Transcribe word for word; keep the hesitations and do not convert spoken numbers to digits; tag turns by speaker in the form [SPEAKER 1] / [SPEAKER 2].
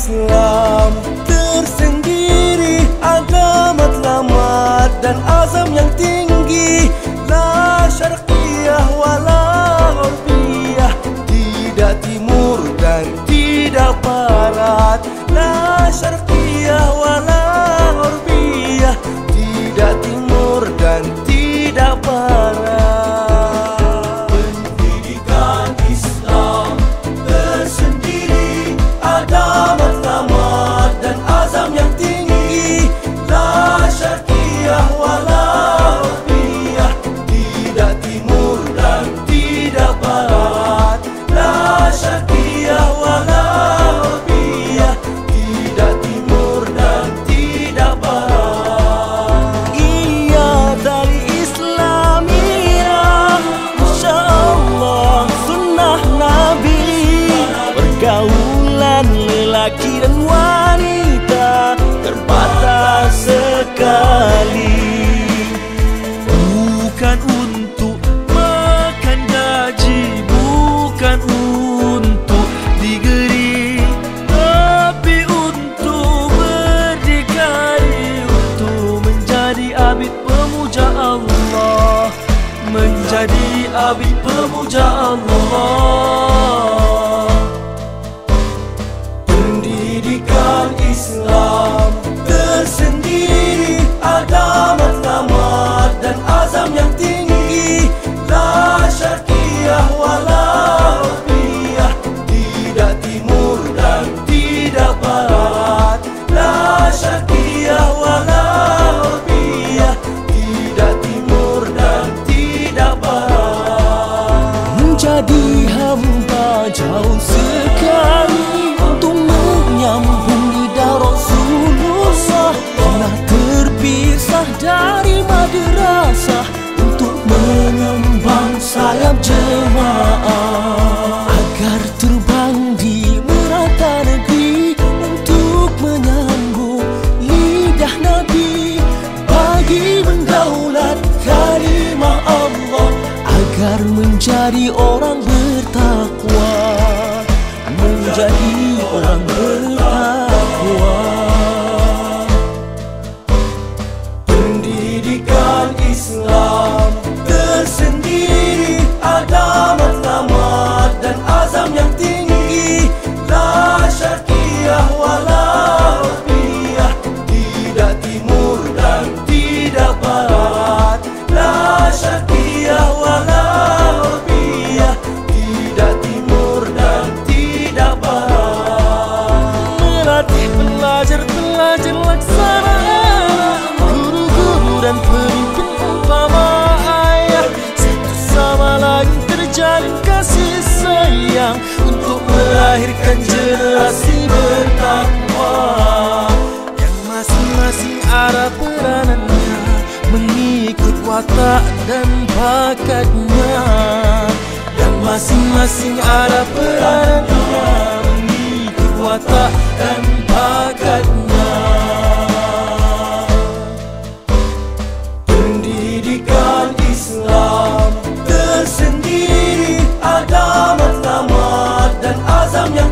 [SPEAKER 1] Islam tersendiri, agama selamat dan azam yang tinggi. La syarqiyah wala gharbiyah, tidak timur dan tidak barat. La syarqiyah wala gharbiyah, tidak timur dan tidak barat. Pendidikan Islam tersendiri, agama selamat dan azam yang tinggi. La syarqiyah wala gharbiyah, tidak timur dan tidak barat. La syarqiyah wala gharbiyah, tidak timur dan tidak barat. Ia tali Islamiyah, Masya Allah sunnah Nabi. Pergaulan lelaki dan wanita terbatas sekali. Bukan untuk makan gaji, bukan untuk digeri, tapi untuk berdikari, untuk menjadi abid pemuja Allah, menjadi abid pemuja Allah. Pendidikan Islam tersendiri, agama selamat dan azam yang tinggi. La syarqiyah wala gharbiyah, tidak timur dan tidak barat. La syarqiyah wala gharbiyah, tidak timur dan tidak barat. Menjadi hamba jauh sekali untuk menyambung lidah Rasulullah, pernah terpisah dari madrasah untuk mengembang sayap jemaah, agar terbang di merata negeri untuk menyambung lidah Nabi, bagi mendaulat kalimah Allah, agar menjadi orang bertakwa, menjadi orang bertakwa. Pendidikan Islam tersendiri, agama selamat dan azam yang tinggi. La syarqiyah wala gharbiyah, tidak timur dan tidak barat. La syarqiyah wala gharbiyah, tidak timur dan tidak barat. Melatih pelajar-pelajar laksana, guru-guru dan pemimpin umpama ayah, satu sama lain terjalin kasih sayang untuk melahirkan generasi bertakwa, yang masing-masing ada peranannya, mengikut watak dan bakatnya, yang masing-masing ada peranannya, mengikut watak dan bakatnya. Pendidikan Islam tersendiri, agama selamat dan azam yang